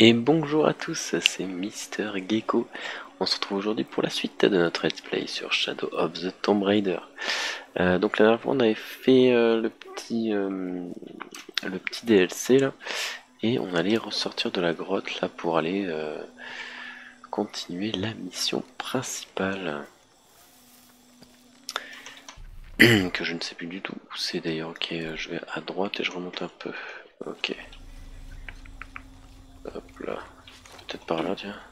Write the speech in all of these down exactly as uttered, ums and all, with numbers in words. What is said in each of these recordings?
Et bonjour à tous, c'est Mister Gecko. On se retrouve aujourd'hui pour la suite de notre let's play sur Shadow of the Tomb Raider. Euh, donc la dernière fois on avait fait euh, le petit euh, le petit D L C là, et on allait ressortir de la grotte là pour aller euh, continuer la mission principale. Que je ne sais plus du tout où c'est d'ailleurs. Ok, je vais à droite et je remonte un peu. Ok. Hop là. Peut-être par là, tiens.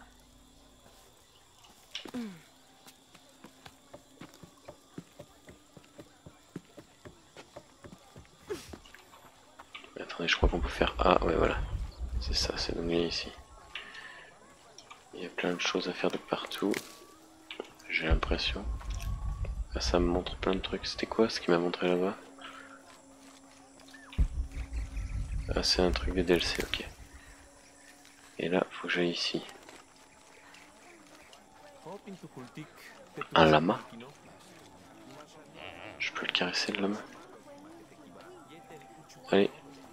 Attendez, je crois qu'on peut faire... Ah, ouais, voilà. C'est ça, c'est l'onglet ici. Il y a plein de choses à faire de partout. J'ai l'impression. Ah, ça me montre plein de trucs. C'était quoi ce qui m'a montré là-bas? Ah, c'est un truc de D L C, ok. Et là, faut que j'aille ici. Un lama? Je peux le caresser, le lama? Allez.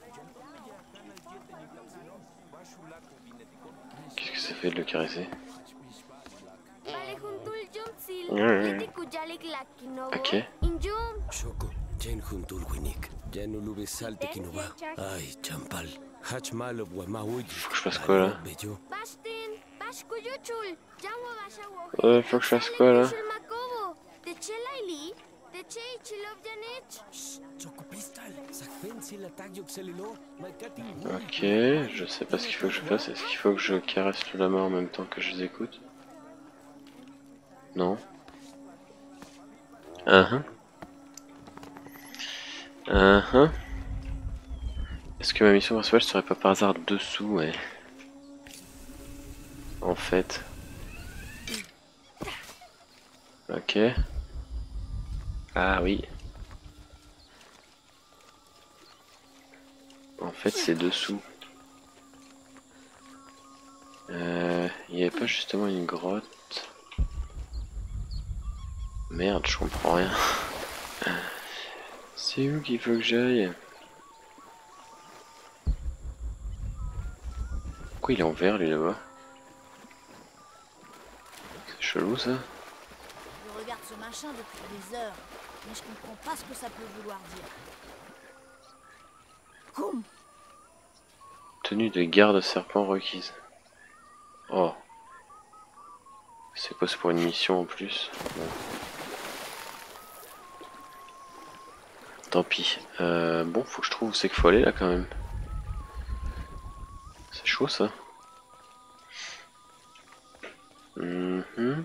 Qu'est-ce que ça fait de le caresser? Ok. Faut que je fasse quoi là? Ouais, faut que je fasse quoi là? Ok, je sais pas ce qu'il faut que je fasse. Est-ce qu'il faut que je caresse le lama en même temps que je les écoute? Non. Uh-huh. Uh-huh. Est-ce que ma mission principale serait pas par hasard dessous, ouais. En fait. Ok. Ah oui. En fait, c'est dessous. Euh, il n'y avait pas justement une grotte? Merde, je comprends rien. C'est où qu'il faut que j'aille? Pourquoi il est en vert lui là-bas? C'est chelou ça. Je regarde ce machin depuis des heures, mais je comprends pas ce que ça peut vouloir dire. Koum. Tenue de garde serpent requise. Oh. C'est quoi, c'est pour une mission en plus? Bon. Tant pis. Euh, bon, faut que je trouve où c'est qu'il faut aller là quand même. C'est chaud ça. Mm-hmm.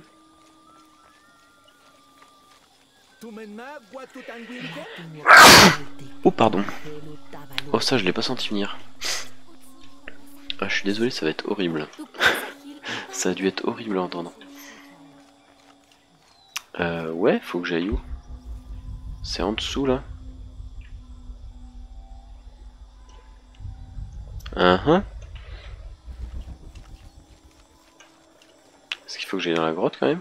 Oh pardon. Oh ça je l'ai pas senti venir. Ah je suis désolé, ça va être horrible. Ça a dû être horrible à entendre. Euh ouais, faut que j'aille où? C'est en dessous là. Uh-huh. Est-ce qu'il faut que j'aille dans la grotte quand même?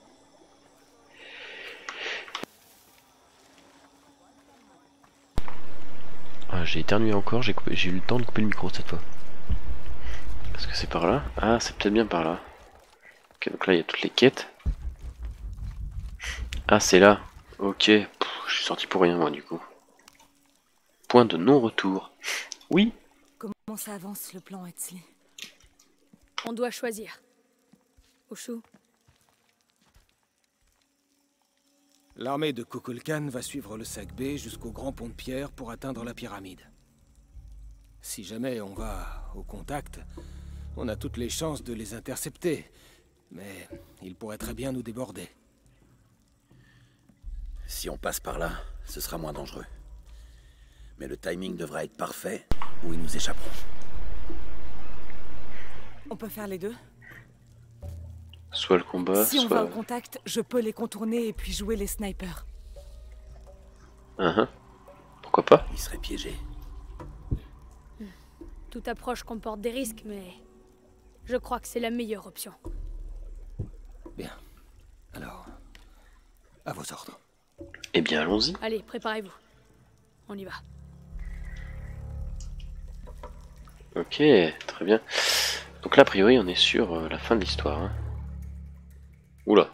Ah, j'ai éternué encore, j'ai coupé, j'ai eu le temps de couper le micro cette fois. Est-ce que c'est par là? Ah, c'est peut-être bien par là. Ok, donc là il y a toutes les quêtes. Ah, c'est là. Ok, pff, je suis sorti pour rien moi du coup. Point de non-retour. Oui. Comment ça avance le plan, Etzli? On doit choisir. Oshu. L'armée de Kukulkan va suivre le sac B jusqu'au grand pont de pierre pour atteindre la pyramide. Si jamais on va au contact, on a toutes les chances de les intercepter. Mais ils pourraient très bien nous déborder. Si on passe par là, ce sera moins dangereux. Mais le timing devra être parfait ou ils nous échapperont. On peut faire les deux? Soit le combat, Si on soit... va au contact, je peux les contourner et puis jouer les snipers. Uh-huh. Pourquoi pas? Ils seraient piégés. Toute approche comporte des risques, mais je crois que c'est la meilleure option. Bien. Alors, à vos ordres. Eh bien, allons-y. Allez, préparez-vous. On y va. Ok, très bien. Donc là, a priori, on est sur euh, la fin de l'histoire. Hein. Oula.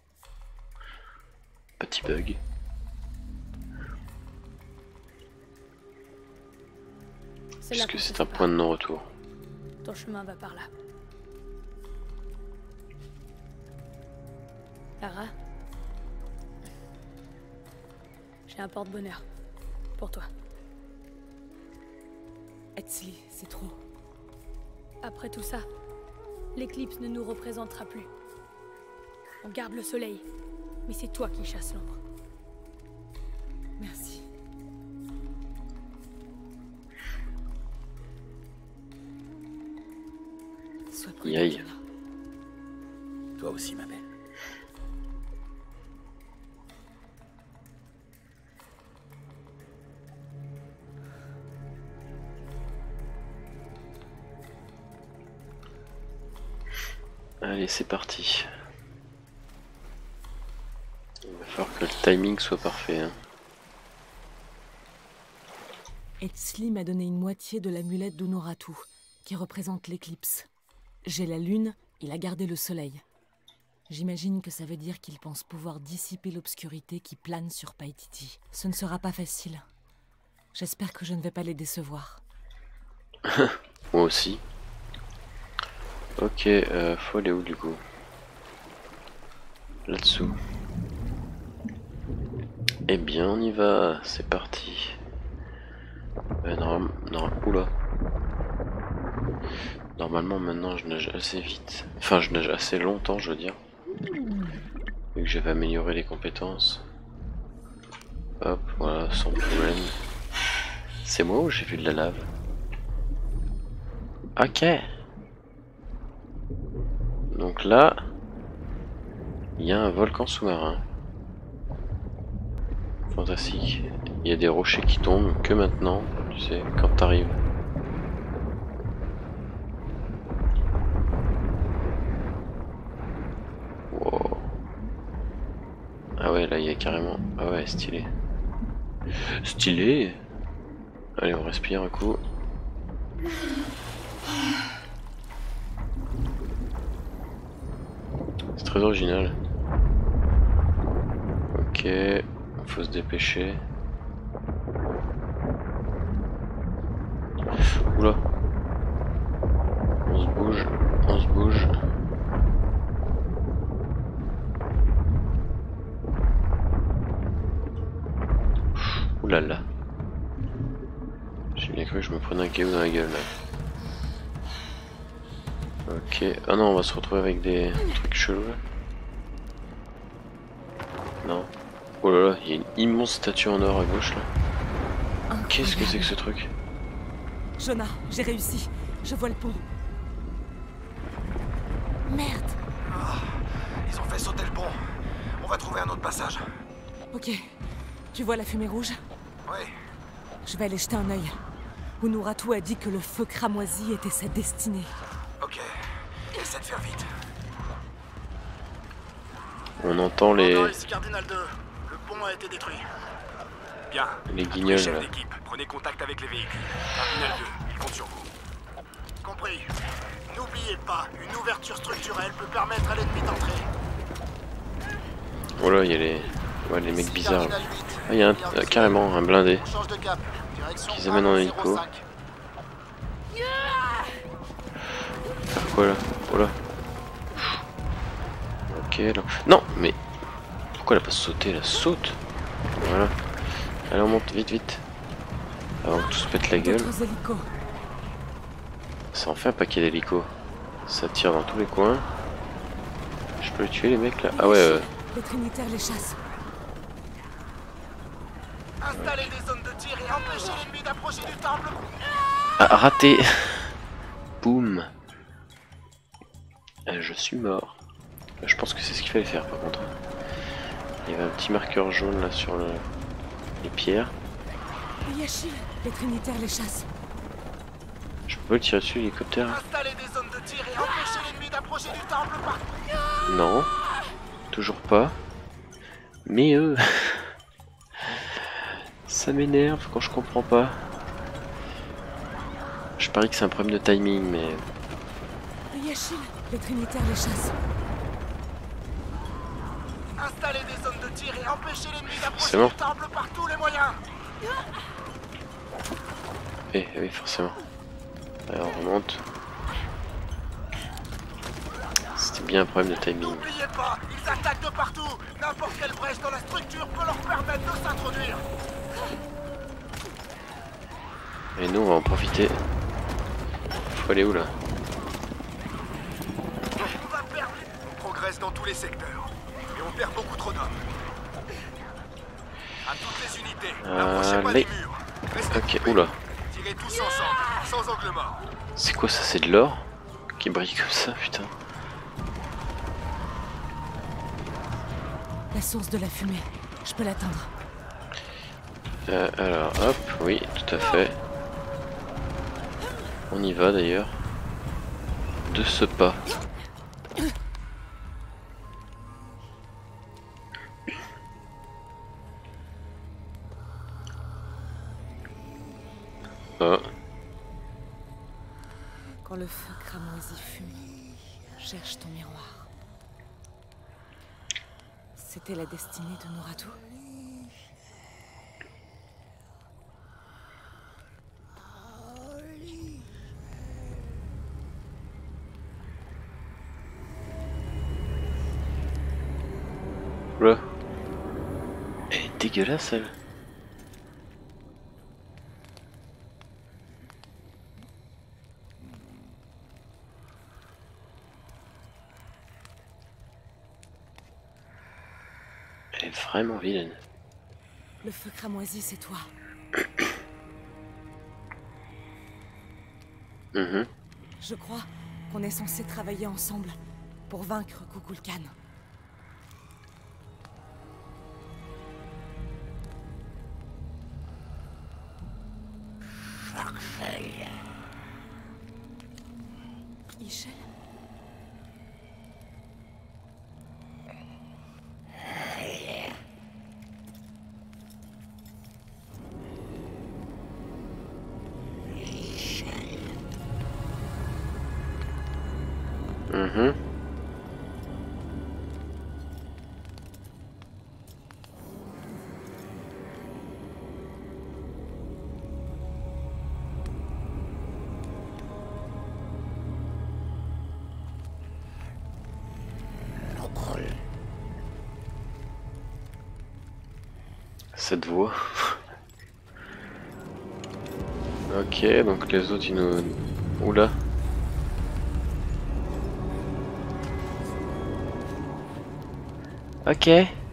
Petit bug. Est-ce que c'est un point de non-retour? Ton chemin va par là. Lara, j'ai un porte-bonheur pour toi. Etzli, c'est trop. Après tout ça, l'éclipse ne nous représentera plus. On garde le soleil, mais c'est toi qui chasses l'ombre. Merci. Sois prudente. Aïe. Toi aussi, ma belle. Allez, c'est parti. Il va falloir que le timing soit parfait. Hein. Etzli m'a donné une moitié de l'amulette d'Unuratu, qui représente l'éclipse. J'ai la lune, il a gardé le soleil. J'imagine que ça veut dire qu'il pense pouvoir dissiper l'obscurité qui plane sur Paititi. Ce ne sera pas facile. J'espère que je ne vais pas les décevoir. Moi aussi. Ok, euh, faut aller où du coup? Là-dessous. Eh bien, on y va, c'est parti. Euh, norm... non, oula. Normalement, maintenant, je nage assez vite. Enfin, je nage assez longtemps, je veux dire. Vu que j'avais amélioré les compétences. Hop, voilà, sans problème. C'est moi ou j'ai vu de la lave? Ok. Donc là, il y a un volcan sous-marin. Fantastique. Il y a des rochers qui tombent que maintenant, tu sais, quand t'arrives. Wow. Ah ouais, là il y a carrément... Ah ouais, stylé. Stylé. Allez, on respire un coup. C'est très original. Ok, faut se dépêcher. Oula. On se bouge, on se bouge. Oulala. J'ai bien cru que je me prenais un K O dans la gueule là. Ok, ah non, on va se retrouver avec des trucs chelous là. Non. Oh là là, il y a une immense statue en or à gauche là. Qu'est-ce que c'est que ce truc? Jonah, j'ai réussi. Je vois le pont. Merde. Ah, ils ont fait sauter le pont. On va trouver un autre passage. Ok. Tu vois la fumée rouge? Oui. Je vais aller jeter un œil. Unuratu a dit que le feu cramoisi était sa destinée. Ok. Essaie de faire vite. On entend les... Oh non, ici Cardinal deux. Le pont a été détruit. Bien. Les guignols Chef là. d'équipe, prenez contact avec les véhicules. Cardinal deux, il compte sur vous. Compris. N'oubliez pas, une ouverture structurelle peut permettre à l'ennemi d'entrer. Oh là, il y a les... Ouais, les mecs Ici bizarres. Cardinal huit. Ah, il y a un... euh, carrément un blindé. On change de cap. Direction Qu'ils amènent en un hélico. zéro cinq. Faire quoi là? Oh là. Ok, là. Non, mais... Pourquoi elle a pas sauté? Elle saute. Voilà. Allez, on monte vite, vite. Avant que tout se pète la gueule. D'autres hélicos. Ça en fait un paquet d'hélicos. Ça tire dans tous les coins. Je peux les tuer les mecs là? Ah ouais, euh... Les Trinitaires les chassent. Installez des zones de tir et empêchez l'ennemi d'approcher du temple. Ah, raté. Boum. Euh, je suis mort. Je pense que c'est ce qu'il fallait faire par contre. Il y avait un petit marqueur jaune là sur le... les pierres. Les Yashi, les Trinitaires les chassent. Je peux pas le tirer dessus l'hélicoptère? Installez des zones de tir et empêchez l'ennemi d'approcher du temple par... Non. Toujours pas. Mais eux... Ça m'énerve quand je comprends pas. Je parie que c'est un problème de timing mais... Achille, les Trinitaires les chassent. Installez des zones de tir et empêchez l'ennemi C'est d'approcher bon. le temple par tous les moyens. Eh oui, forcément. Alors on remonte. C'était bien un problème de timing. N'oubliez pas, ils attaquent de partout. N'importe quelle brèche dans la structure peut leur permettre de s'introduire. Et nous on va en profiter. Faut aller où là? On va perdre. On progresse dans tous les secteurs. Et on perd beaucoup trop d'hommes. À toutes les unités, n'approchez pas Allez. des murs. Restez Ok, coupés. oula. Tirez tous ensemble, sans angle mort. C'est quoi ça? C'est de l'or qui brille comme ça, putain. La source de la fumée, je peux l'atteindre. Euh, alors hop, oui, tout à fait. On y va d'ailleurs. De ce pas. Ah. Quand le feu cramoisi fume, cherche ton miroir. C'était la destinée de Noratu? Oula. Elle est dégueulasse elle. Elle est vraiment vilaine. Le feu cramoisi, c'est toi. Mhm. Je crois qu'on est censé travailler ensemble pour vaincre Kukulkan. Ishel? Mhm. Cette voix. Ok, donc les autres ils nous... Oula. Ok.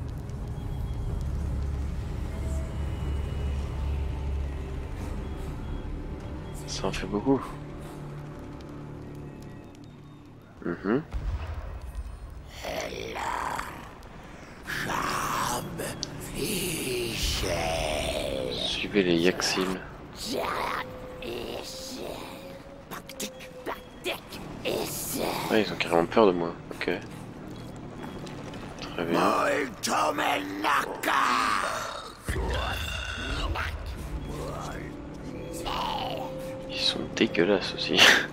Ça en fait beaucoup. Mhm. Suivez les Yaxim. Ah, ils ont carrément peur de moi. Ok. Très bien. Ils sont dégueulasses aussi.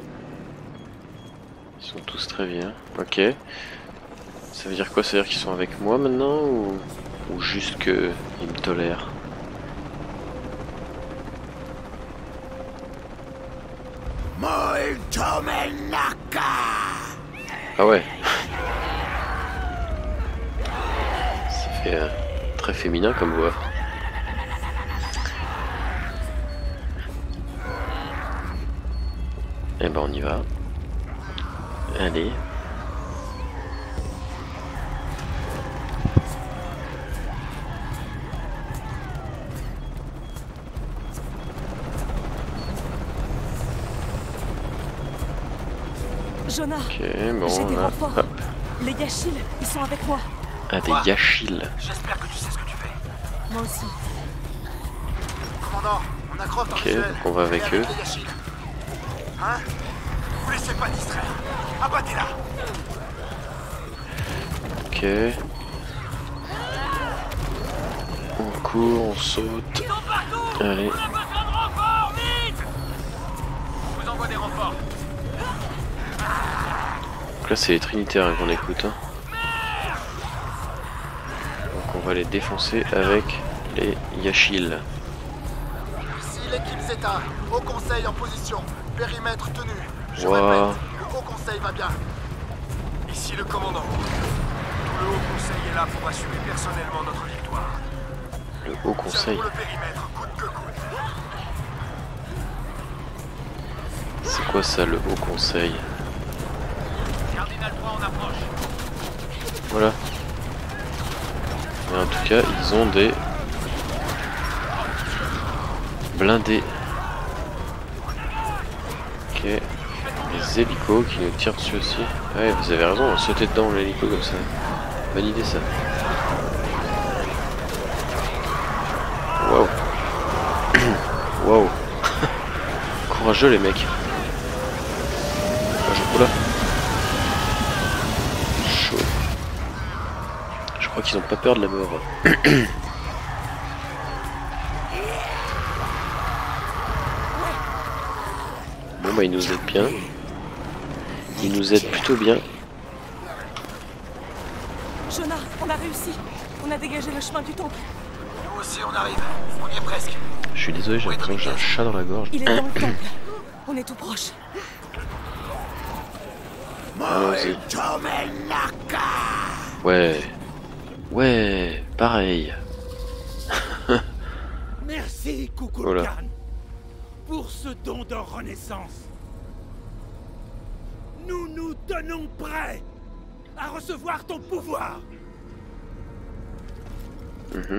Ils sont tous très bien. Ok. Ça veut dire quoi? Ça veut dire qu'ils sont avec moi maintenant ou, ou juste qu'ils me tolèrent? Ah ouais. Ça fait euh, très féminin comme voix. Eh ben on y va. Allez. Jonah, Ok, j'ai bon des là. renforts. Ah, Les Yashil, ils sont avec moi. ah, des Yashil. J'espère que tu sais ce que tu fais. Moi aussi. Commandant, on accroche dans Ok, le visuel. donc on va avec Et eux. les Yashil. Hein? Vous laissez pas distraire. Abattez-la. Ok. On court, on saute. Allez. Je vous envoie des renforts. Donc là c'est les Trinitaires hein, qu'on écoute. Hein. Donc on va les défoncer avec les Yashil. Ici l'équipe Zeta, Haut Conseil en position, périmètre tenu. Je Wow. répète, le Haut Conseil va bien. Ici le commandant. Tout le Haut Conseil est là pour assurer personnellement notre victoire. Le Haut Conseil. Pour le périmètre, coûte que coûte. C'est quoi ça le Haut Conseil? Cardinal trois en approche. Voilà. Mais en tout cas, ils ont des blindés. Ok. Des hélicos qui nous tirent dessus aussi. Ouais, vous avez raison, on va sauter dedans l'hélico comme ça. Bonne idée ça. Waouh. Waouh. Courageux les mecs. Oh là. Chaud. Je crois qu'ils ont pas peur de la mort. Bon bah ils nous aident bien. Ils nous aident plutôt bien. Jonah, on a réussi. On a dégagé le chemin du temple. Nous aussi on arrive, on y est presque. Je suis désolé, j'ai l'impression que j'ai un chat dans la gorge. Il est dans le temple. On est tout proche. Allons-y. Ouais. Ouais, pareil. Merci, Kukulkan, Voilà. pour ce don de renaissance. Nous nous tenons prêts à recevoir ton pouvoir. Mhm.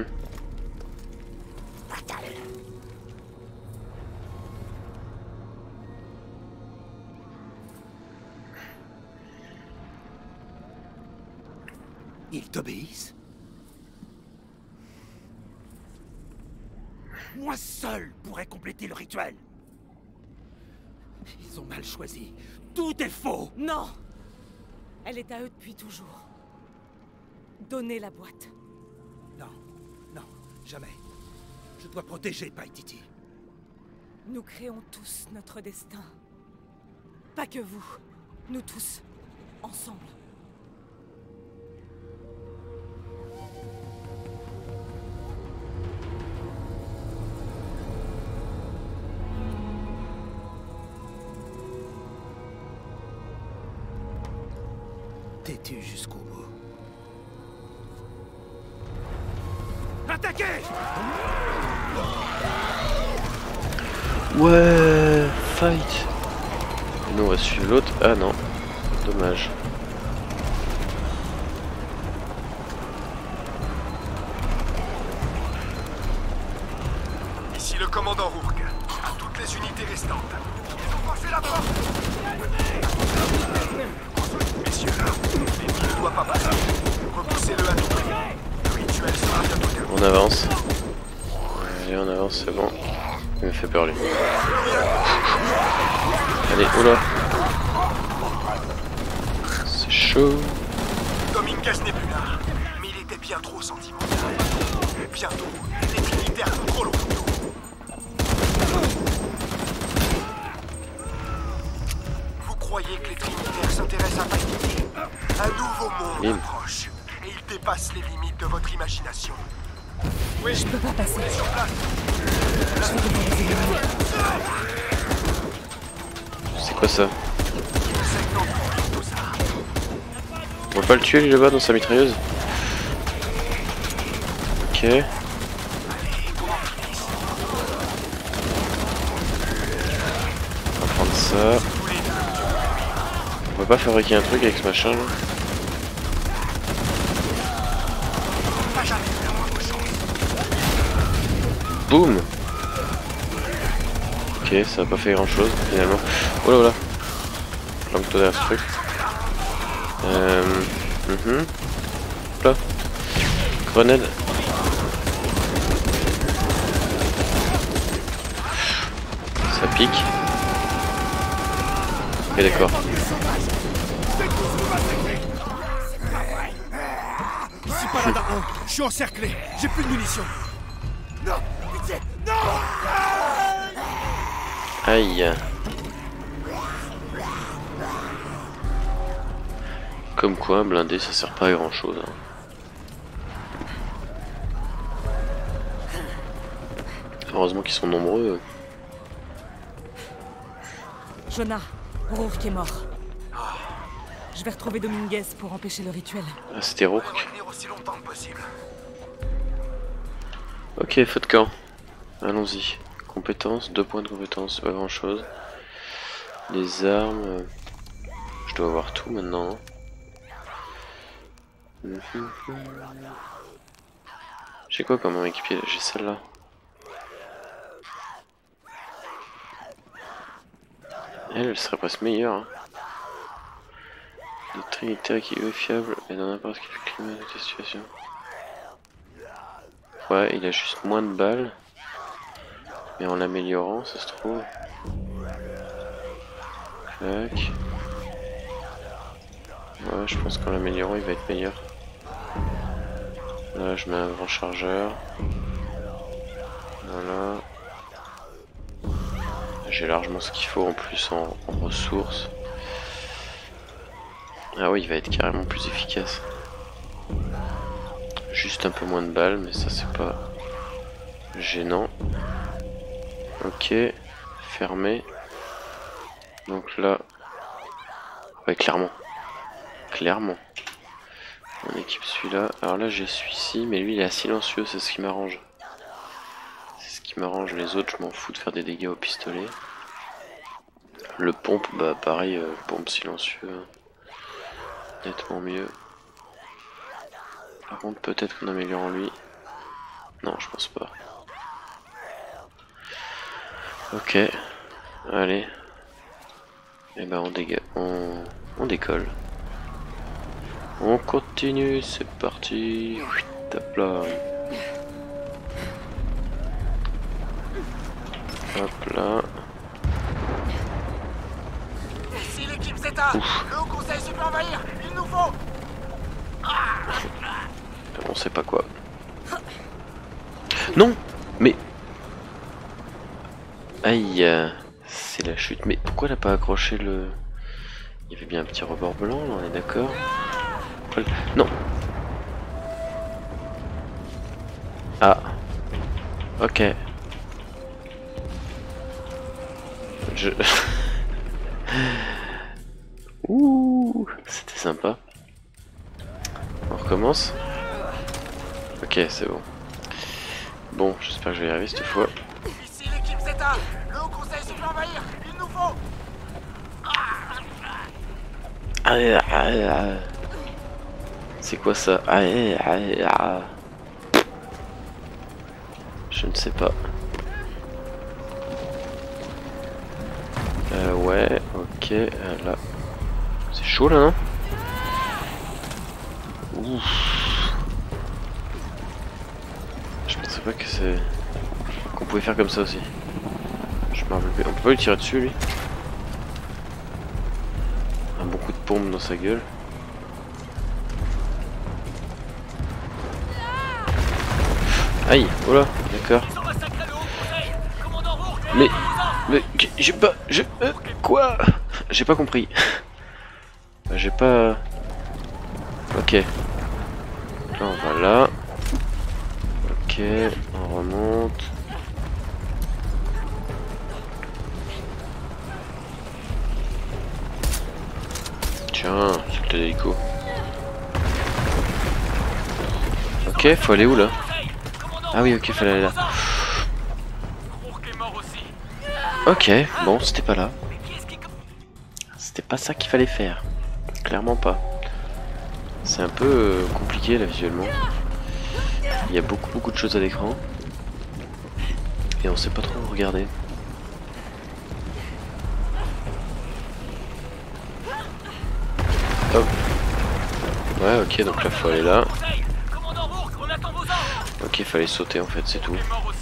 Ils t'obéissent? Moi seul pourrais compléter le rituel. Ils ont mal choisi. Tout est faux. Non! Elle est à eux depuis toujours. Donnez la boîte. Non, non, jamais. Je dois protéger Paititi. Nous créons tous notre destin. Pas que vous. Nous tous. Ensemble. Têtu jusqu'au bout. Attaquez! Ouais, fight. Et nous on va suivre l'autre. Ah non, dommage. Ici le commandant Rourke. À toutes les unités restantes. Ils ont forcé la porte. Messieurs, l'ennemi ne doit pas passer. Repoussez-le à tout prix. Le rituel sera bientôt terminé. On avance. Allez, on avance, c'est bon. Il me fait peur lui. Allez, oula. C'est chaud. Dominguez n'est plus là. Mais il était bien trop sentimental. Bientôt, les Trinitaires contrôleront tout. Vous croyez que les Trinitaires s'intéressent à Paititi? Un nouveau monde Bim. approche. Et il dépasse les limites de votre imagination. Oui. Je peux pas passer. Sur place. Je vais devoir les éliminer. C'est quoi ça? On va pas le tuer lui là-bas dans sa mitrailleuse? Ok. On va prendre ça. On va pas fabriquer un truc avec ce machin là. Boum. Ok, ça a pas fait grand chose finalement. Oh là oh là. Planque-toi derrière ce truc. Euh... Mhm. Là. Grenade. Ça pique. Ok, d'accord. Ici Paladin un, je suis encerclé. J'ai plus de munitions. Non, pitié, non! Aïe. Comme quoi, blindé, ça sert pas à grand chose. Hein. Heureusement qu'ils sont nombreux. Jonah, Rourke est mort. Je vais retrouver Dominguez pour empêcher le rituel. Ah, c'était Rourke. Revenir aussi longtemps que possible. Ok, feu de camp. Allons-y. Compétences, deux points de compétences, pas grand chose. Les armes. Euh, je dois avoir tout maintenant. Hein. J'ai quoi comme équipier? J'ai celle-là. Elle, elle serait presque meilleure. Hein. Le trinitaire qui est fiable et dans n'importe quel climat de la situation. Ouais, il a juste moins de balles. Mais en l'améliorant, ça se trouve. Tac. Ouais, je pense qu'en l'améliorant, il va être meilleur. Là, je mets un grand chargeur. Voilà. J'ai largement ce qu'il faut en plus en, en ressources. Ah oui, il va être carrément plus efficace. Juste un peu moins de balles, mais ça c'est pas gênant. Ok, fermé. Donc là, ouais, clairement, clairement. On équipe celui-là. Alors là, j'ai celui-ci, mais lui il est silencieux, c'est ce qui m'arrange. C'est ce qui m'arrange. Les autres, je m'en fous de faire des dégâts au pistolet. Le pompe, bah pareil, euh, pompe silencieux. Nettement mieux. Par contre, peut-être qu'en améliorant lui. Non, je pense pas. Ok. Allez. Et ben on dégage. On... on décolle. On continue, c'est parti. Hop là. Hop là. Ici l'équipe Zeta. Le Haut Conseil se peut envahir. Il nous faut. On sait pas quoi. Non. Mais. Aïe. C'est la chute. Mais pourquoi elle a pas accroché le... Il y avait bien un petit rebord blanc, là, on est d'accord. Non. Ah. Ok. Je... Ouh, c'était sympa. On recommence. Ok, c'est bon. Bon, j'espère que je vais y arriver cette fois. Ici l'équipe Zeta. Le Haut Conseil se peut envahir. Il nous faut. Ah, ah, ah. C'est quoi ça? Ah, ah, ah. Je ne sais pas. Euh, ouais, ok, euh, là. C'est chaud là, non? Ouf. Je pensais pas que c'est... qu'on pouvait faire comme ça aussi. Je m'en rappelle plus. On peut pas lui tirer dessus, lui? Un bon coup de pompe dans sa gueule. Aïe, oh là, d'accord. Mais, mais, j'ai pas, je, euh, quoi? J'ai pas compris. J'ai pas... Ok. Là, on va là. Ok, on remonte. Tiens, c'est le hélico. Ok, faut aller où là? Ah oui, ok, fallait aller là. Ok, bon, c'était pas là. C'était pas ça qu'il fallait faire. Clairement pas. C'est un peu euh, compliqué là visuellement. Il y a beaucoup beaucoup de choses à l'écran. Et on sait pas trop où regarder. Hop. Ouais, ok, donc là faut aller là. Ok, fallait sauter en fait, c'est tout.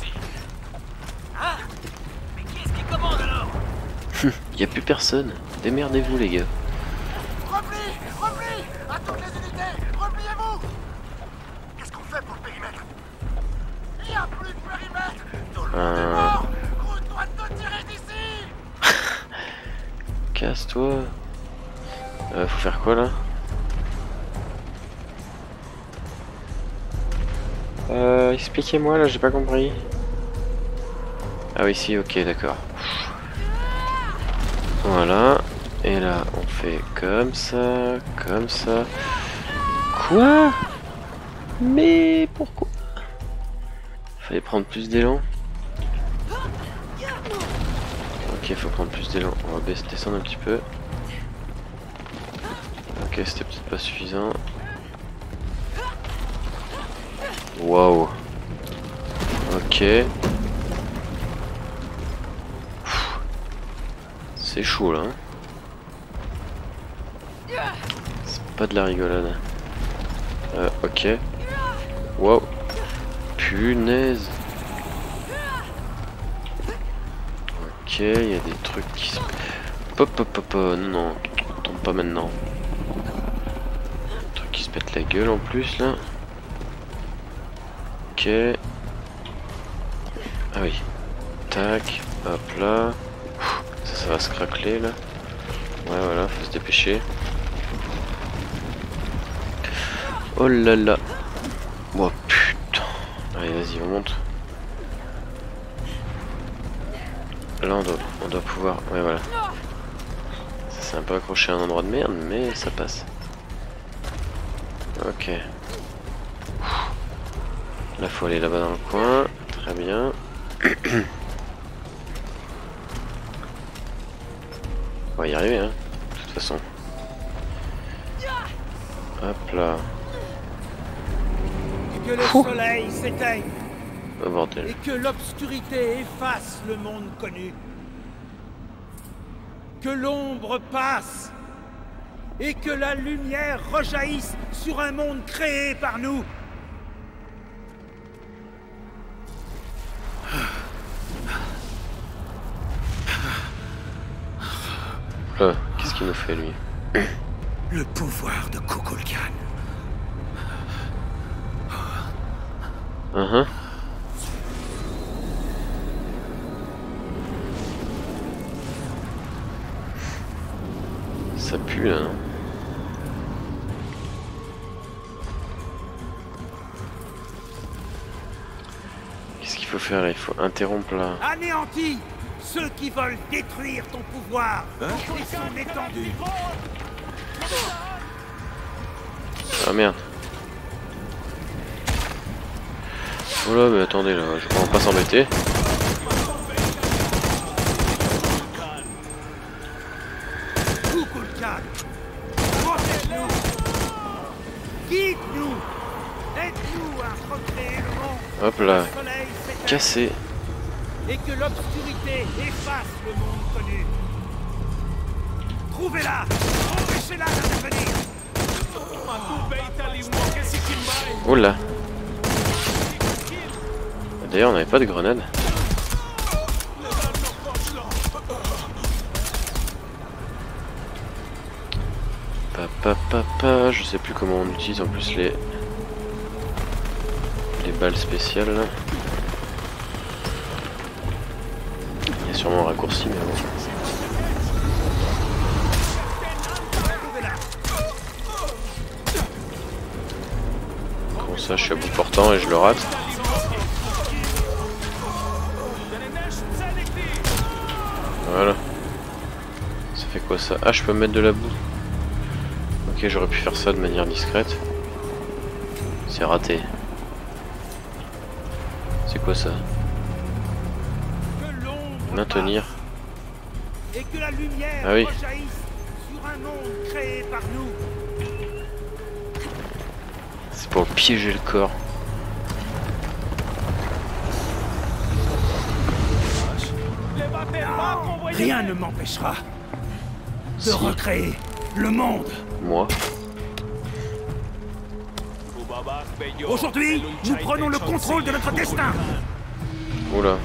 Il y a plus personne. Démerdez-vous les gars. Repli, repli, à toutes les unités, repliez-vous. Qu'est-ce qu'on fait pour le périmètre? Il n'y a plus de périmètre. Tout le monde est mort. Groot doit te tirer d'ici. Casse-toi. Euh, faut faire quoi là? euh, expliquez-moi là, j'ai pas compris. Ah oui, si, ok, d'accord. Voilà. Et là, on fait comme ça, comme ça. Quoi? Mais pourquoi? Fallait prendre plus d'élan. Ok, faut prendre plus d'élan. On va baisser, descendre un petit peu. Ok, c'était peut-être pas suffisant. Waouh. Ok. C'est chaud là. Hein. C'est pas de la rigolade. Euh, ok. Wow. Punaise. Ok, il y a des trucs qui se... Pop pop pop pop. Non, non, on tombe pas maintenant. Un truc qui se pète la gueule en plus là. Ok. Ah oui. Tac. Hop là. Ça, ça va se craqueler là. Ouais, voilà, faut se dépêcher. Oh là là. Oh putain. Allez, vas-y, on monte. Là, on doit, on doit pouvoir... Ouais, voilà. Ça s'est un peu accroché à un endroit de merde, mais ça passe. Ok. Là, faut aller là-bas dans le coin. Très bien. On va y arriver, hein. De toute façon. Hop là. Que le soleil s'éteigne oh, bordel. et que l'obscurité efface le monde connu. Que l'ombre passe et que la lumière rejaillisse sur un monde créé par nous. Là, qu'est-ce qu'il nous fait lui? Le pouvoir de Kukulkan. Uh-huh. Ça pue là, non? Qu'est-ce qu'il faut faire? Il faut interrompre là. Anéantis ceux qui veulent détruire ton pouvoir hein? Et son étendue. Ah merde. Oh là, mais attendez là, on va pas s'embêter. Kukulkan, protège-nous, guide-nous, aide-nous à recréer le monde. Hop là, Le soleil s'éteint cassé. et que l'obscurité efface le monde connu. Trouvez-la, empêchez-la d'intervenir. Oh là. D'ailleurs, on n'avait pas de grenade. Papa, papa, je sais plus comment on utilise en plus les les balles spéciales là. Il y a sûrement un raccourci, mais bon. Comme ça, je suis à bout portant et je le rate. Voilà. Ça fait quoi ça? Ah, je peux mettre de la boue. Ok, j'aurais pu faire ça de manière discrète. C'est raté. C'est quoi ça? Maintenir. Et que la lumière ah oui. rejaillisse sur un monde créé par nous. C'est pour piéger le corps. Rien ne m'empêchera de si. recréer le monde. Moi. Aujourd'hui, nous prenons le contrôle de notre destin. Oula.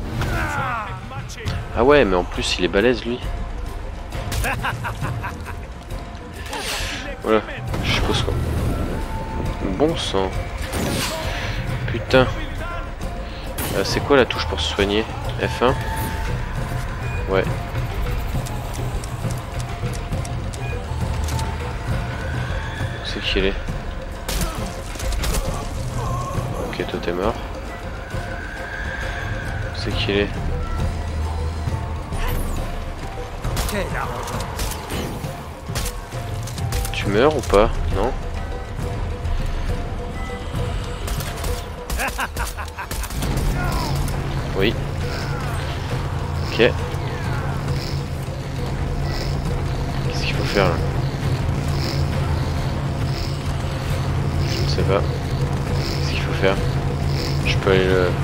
Ah ouais, mais en plus il est balèze lui. Voilà, je suppose quoi. Bon sang. Putain. Euh, c'est quoi la touche pour se soigner? F un? Ouais. C'est qu'il est. Ok, Ok, toi t'es mort. C'est qu'il est. Quelle arrogance. Tu meurs ou pas? Non? Oui. Ok. Qu'est-ce qu'il faut faire là? Je ne sais pas. Qu'est-ce qu'il faut faire? Je peux aller le...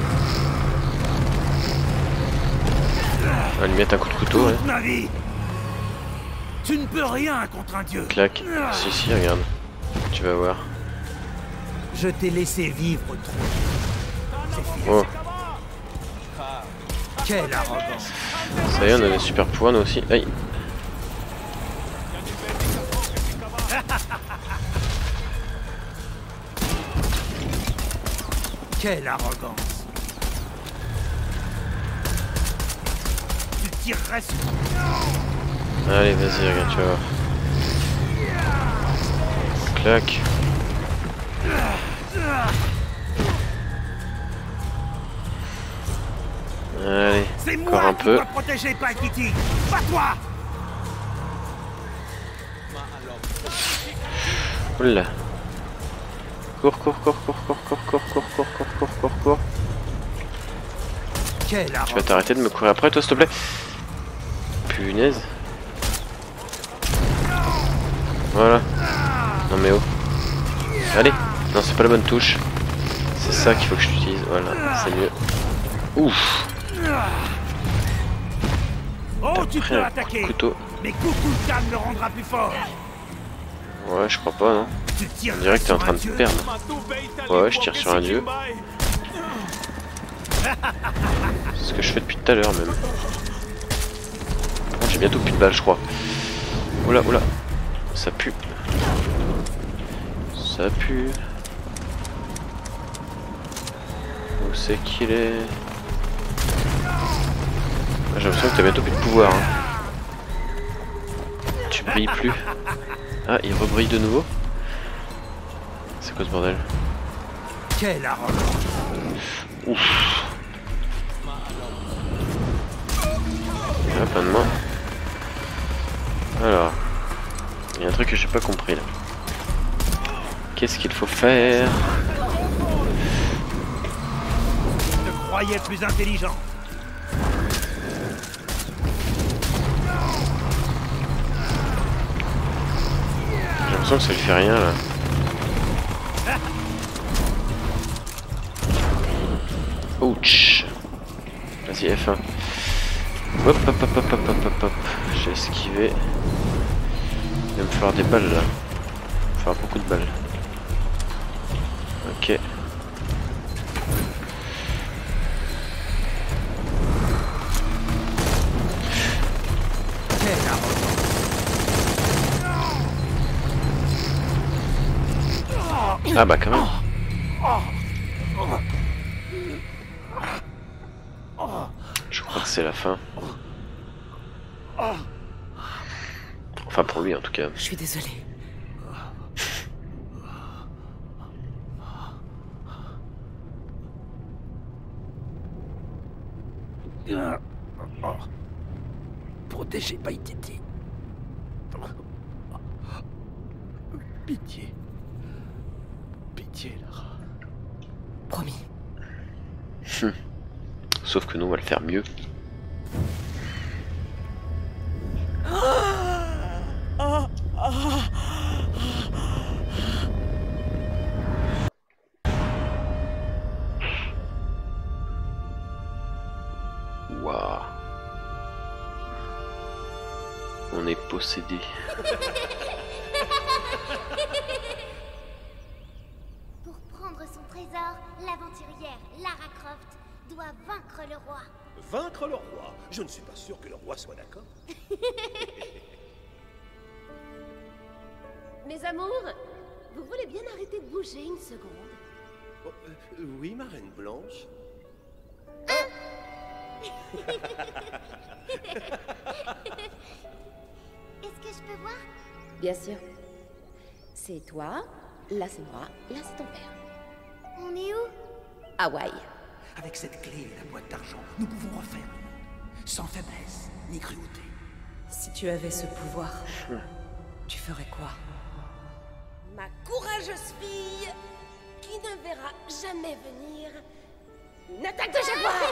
On va lui mettre un coup de couteau, ouais. Toute ma vie, tu ne peux rien contre un dieu. Clac. Si, si, regarde. Tu vas voir. Je t'ai laissé vivre trop. C'est fini. Oh. Quelle arrogance. Ça y est, on a des super pouvoirs nous aussi. Aïe. Quelle arrogance. Tu tirerais sur... Allez, vas-y, regarde, tu vas voir. Clac. Allez, encore un peu. Protéger Paikiti, pas toi. Oula. Cours, cours, cours, cours, cours, cours, cours, cours, cours, cours, cours, cours, cours. Tu vas t'arrêter de me courir après, toi, s'il te plaît. Punaise. Voilà. Non mais oh. Allez. Non, c'est pas la bonne touche. C'est ça qu'il faut que je l'utilise. Voilà, c'est mieux. Ouf. Oh, tu peux attaquer. Couteau. Mais Kukulkan me rendra plus fort. Ouais, je crois pas, non. On dirait que t'es en train de te perdre. Ouais, ouais, je tire sur un dieu. C'est ce que je fais depuis tout à l'heure, même. Bon, j'ai bientôt plus de balles, je crois. Oula, oula. Ça pue. Ça pue. Où c'est qu'il est? J'ai l'impression que t'as bientôt plus de pouvoir. Hein. Tu brilles plus. Ah, il rebrille de nouveau. C'est quoi ce bordel? Quelle arrogance. Ouf. Il y a plein de mains. Alors, il y a un truc que j'ai pas compris là. Qu'est-ce qu'il faut faire? Je te croyais plus intelligent. J'ai l'impression que ça lui fait rien là. Ouch. Vas-y, F un. Hop, hop, hop, hop, hop, hop, hop, hop. J'ai esquivé. Il va me falloir des balles là. Il va me falloir beaucoup de balles. Ok. Ah bah quand même. Je crois que c'est la fin. Enfin pour lui en tout cas. Je suis désolée. Protégez Paititi. Pitié. Pitié, Lara. Promis. Hum. Sauf que nous on va le faire mieux. Waouh. On est possédé. Pour prendre son trésor, l'aventurière Lara Croft doit vaincre le roi. Vaincre le roi? Je ne suis pas sûr que le roi soit d'accord. Mes amours, vous voulez bien arrêter de bouger une seconde? Oh, euh, oui, ma reine blanche. Est-ce que je peux voir? Bien sûr. C'est toi, là c'est moi, là c'est ton père. On est où? Hawaï. Avec cette clé et la boîte d'argent, nous pouvons refaire. Sans faiblesse, ni cruauté. Si tu avais ce pouvoir, tu ferais quoi? Ma courageuse fille, qui ne verra jamais venir, une attaque de jaguar.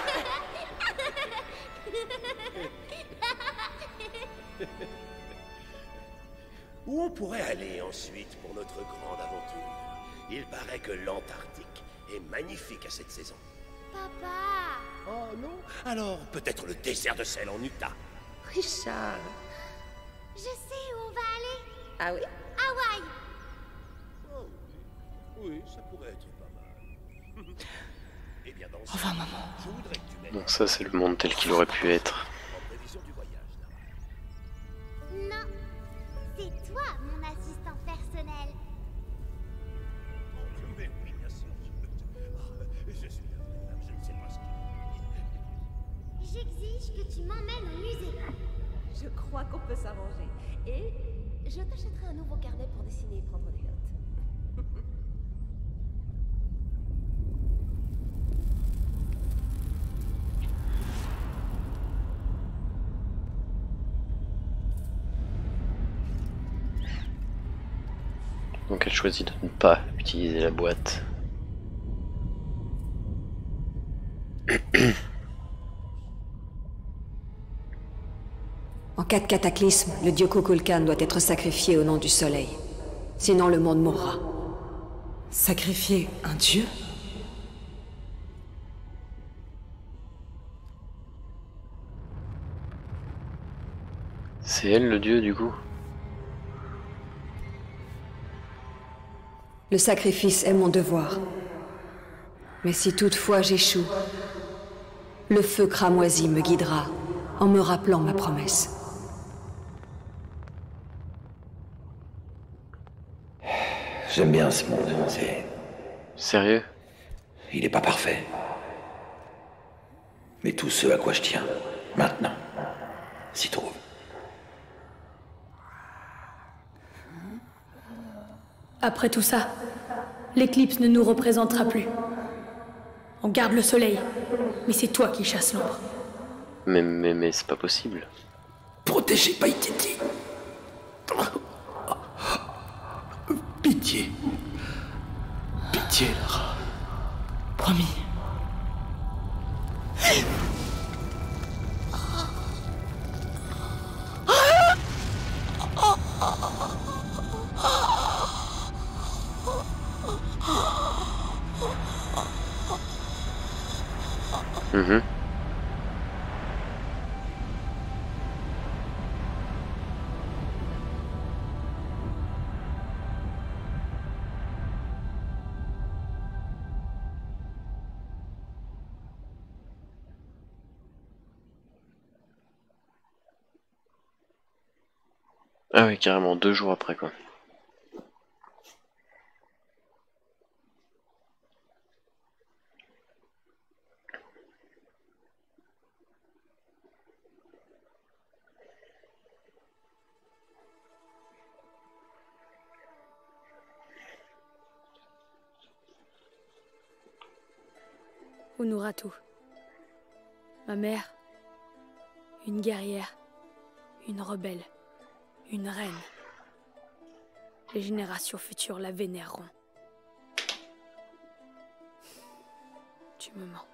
Où on pourrait aller ensuite pour notre grande aventure? Il paraît que l'Antarctique est magnifique à cette saison. Papa! Oh non? Alors peut-être le désert de sel en Utah. Richard. Je sais où on va aller. Ah oui? Hawaï! Oh, oui, ça pourrait être pas mal. Eh bien, dans Enfin, maman. Je voudrais que tu m'aides. Donc ça, c'est le monde tel qu'il aurait pu être. En prévision du voyage, Non, c'est toi mon assistant personnel. mais oui, bien sûr. Je, je suis là, je ne sais pas ce qu'il J'exige que tu m'emmènes au musée. Je crois qu'on peut s'arranger. Et je t'achèterai un nouveau carnet pour dessiner et prendre des notes. Donc elle choisit de ne pas utiliser la boîte. En cas de cataclysme, le dieu Kukulkan doit être sacrifié au nom du soleil. Sinon le monde mourra. Sacrifier un dieu? C'est elle le dieu du coup? Le sacrifice est mon devoir. Mais si toutefois j'échoue, le feu cramoisi me guidera en me rappelant ma promesse. J'aime bien ce monde, c'est... Sérieux? Il est pas parfait. Mais tout ce à quoi je tiens, maintenant, s'y trouve. Après tout ça, l'éclipse ne nous représentera plus. On garde le soleil, mais c'est toi qui chasses l'ombre. Mais, mais, mais c'est pas possible. Protégez Paititi. Pitié. Pitié, Lara. Promis. Mhm. Ah oui, carrément, deux jours après quoi. Unuratu. Ma mère. Une guerrière. Une rebelle. Une reine. Les générations futures la vénéreront. Tu me manques.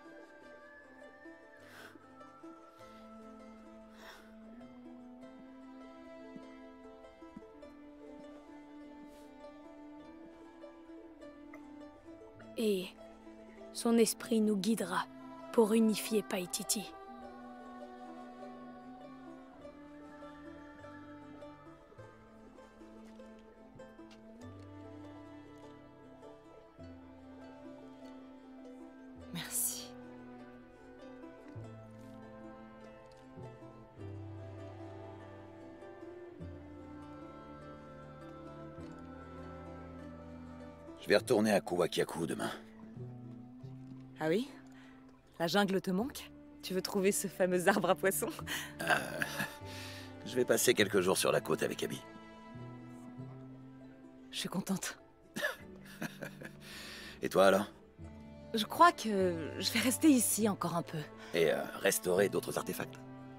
Et son esprit nous guidera pour unifier Paititi. Merci. Je vais retourner à Kuwakiaku demain. Ah oui? La jungle te manque? Tu veux trouver ce fameux arbre à poissons? Euh, je vais passer quelques jours sur la côte avec Abby. Je suis contente. Et toi alors? Je crois que je vais rester ici encore un peu. Et euh, restaurer d'autres artefacts.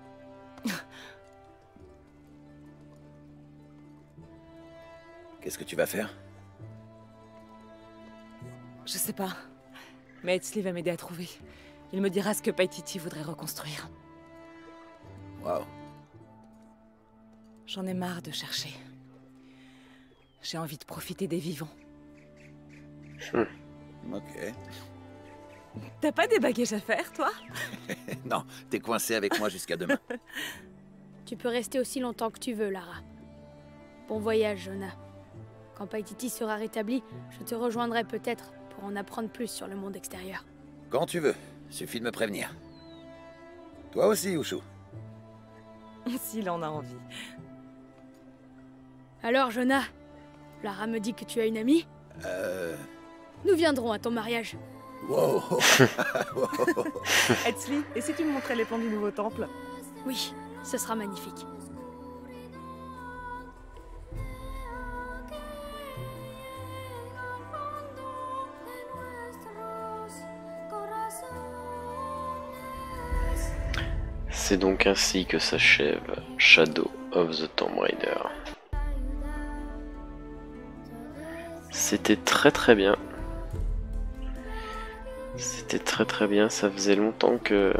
Qu'est-ce que tu vas faire? Je sais pas. Mais Etzli va m'aider à trouver. Il me dira ce que Paititi voudrait reconstruire. Waouh. J'en ai marre de chercher. J'ai envie de profiter des vivants. Hmm. Ok. T'as pas des bagages à faire, toi? Non, t'es coincé avec moi jusqu'à demain. Tu peux rester aussi longtemps que tu veux, Lara. Bon voyage, Jonah. Quand Paititi sera rétabli, je te rejoindrai peut-être pour en apprendre plus sur le monde extérieur. Quand tu veux, suffit de me prévenir. Toi aussi, Ushu. S'il en a envie. Alors, Jonah, Lara me dit que tu as une amie? Euh... Nous viendrons à ton mariage. Wow. Wow. Etzli, et si tu me montrais les plans du nouveau temple? Oui, ce sera magnifique. C'est donc ainsi que s'achève Shadow of the Tomb Raider. C'était très très bien. C'était très très bien, ça faisait longtemps que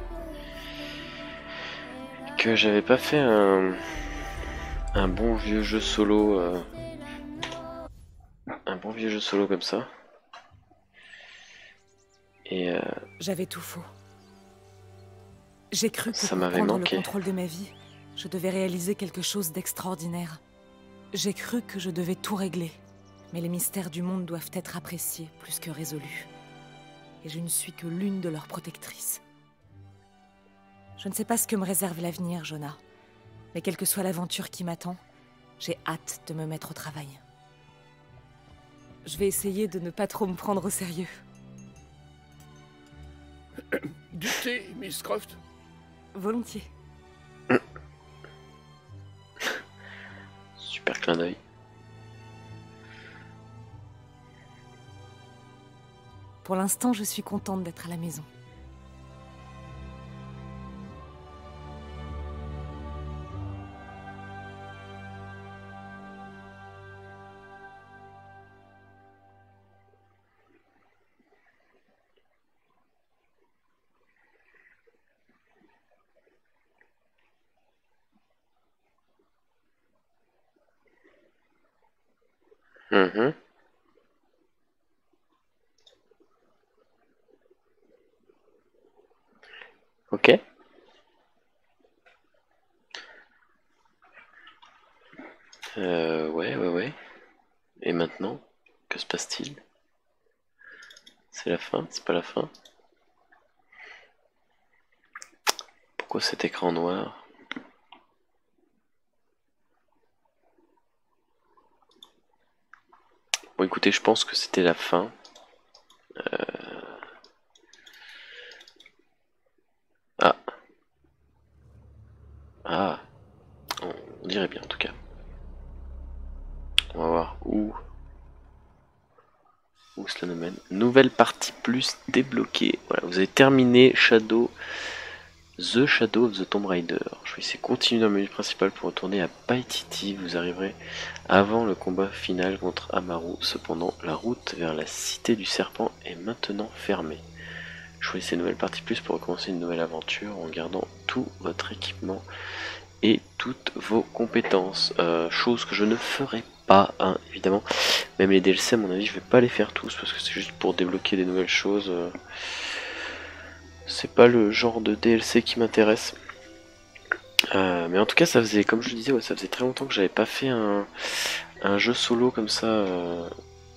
que j'avais pas fait un un bon vieux jeu solo euh, un bon vieux jeu solo comme ça. Et euh, j'avais tout faux. J'ai cru que ça pour m'avait prendre manqué. le contrôle de ma vie, je devais réaliser quelque chose d'extraordinaire. J'ai cru que je devais tout régler, mais les mystères du monde doivent être appréciés plus que résolus. Et je ne suis que l'une de leurs protectrices. Je ne sais pas ce que me réserve l'avenir, Jonah, mais quelle que soit l'aventure qui m'attend, j'ai hâte de me mettre au travail. Je vais essayer de ne pas trop me prendre au sérieux. Du thé, Miss Croft? Volontiers. Super clin d'œil. Pour l'instant, je suis contente d'être à la maison. Mmh. Ok. Euh, ouais, ouais, ouais. Et maintenant, que se passe-t-il? C'est la fin? C'est pas la fin? Pourquoi cet écran noir? Bon, écoutez, je pense que c'était la fin. Euh... Ah. Ah. On, on dirait bien en tout cas. On va voir où. Où cela nous mène. Nouvelle partie plus débloquée. Voilà, vous avez terminé Shadow. The Shadow of the Tomb Raider. Je vais essayer de continuer dans le menu principal pour retourner à Paititi. Vous arriverez avant le combat final contre Amaru. Cependant, la route vers la cité du serpent est maintenant fermée. Choisissez une nouvelle partie plus pour recommencer une nouvelle aventure en gardant tout votre équipement et toutes vos compétences. Euh, chose que je ne ferai pas, hein, évidemment. Même les D L C, à mon avis, je vais pas les faire tous parce que c'est juste pour débloquer des nouvelles choses. Euh, c'est pas le genre de D L C qui m'intéresse. Euh, mais en tout cas, ça faisait, comme je le disais, ouais, ça faisait très longtemps que j'avais pas fait un, un jeu solo comme ça. Euh,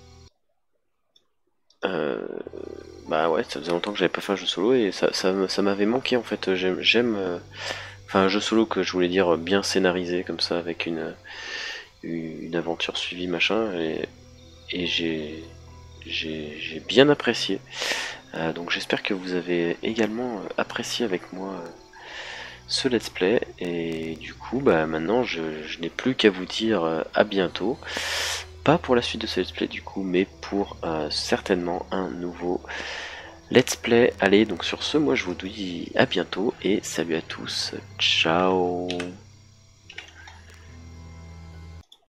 euh, bah ouais, ça faisait longtemps que j'avais pas fait un jeu solo et ça, ça, ça m'avait manqué en fait. J'aime, j'aime, euh, enfin un jeu solo que je voulais dire bien scénarisé comme ça avec une une aventure suivie machin et, et j'ai j'ai bien apprécié. Euh, donc j'espère que vous avez également apprécié avec moi euh, ce let's play et du coup bah maintenant je, je n'ai plus qu'à vous dire euh, à bientôt, pas pour la suite de ce let's play du coup mais pour euh, certainement un nouveau let's play. Allez, donc sur ce, moi je vous dis à bientôt et salut à tous. Ciao.